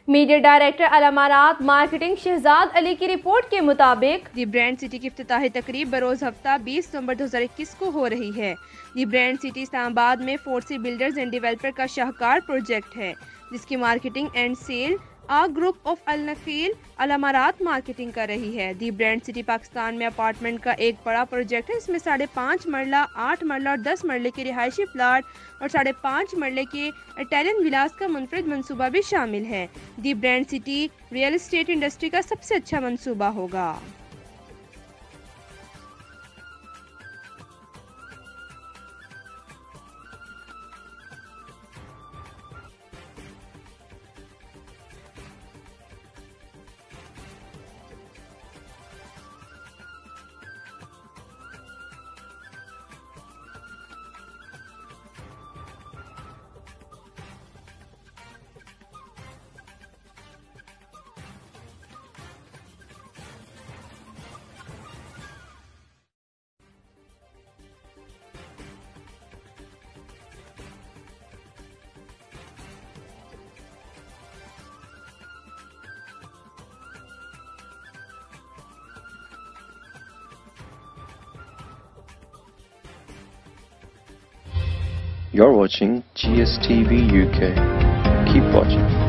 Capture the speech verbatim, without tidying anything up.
Media director Alamarat marketing Shehzad Ali की report के मुताबिक दी ब्रांड सिटी की इफ्तिताही तकरीब बरोज़ हफ्ता बीस नवंबर दो हज़ार इक्कीस को हो रही है। दी ब्रांड सिटी इस्लामाबाद में फोर्सी बिल्डर्स एंड डेवलपर का शाहकार प्रोजेक्ट है, जिसकी मार्केटिंग एंड सेल आ group of Al Naqeel Alamarat marketing कर रही है। दी ब्रांड सिटी पाकिस्तान में अपार्टमेंट का एक बड़ा प्रोजेक्ट है। इसमें साढ़े पाँच मरला, आठ मरला और दस मरले के रिहायशी प्लाट और साढ़े पाँच मरले के इटालियन विलास का मुनफरिद मंसूबा भी शामिल है। The brand city real estate industry का सबसे अच्छा मंसूबा होगा। You're watching G S T V U K. Keep watching.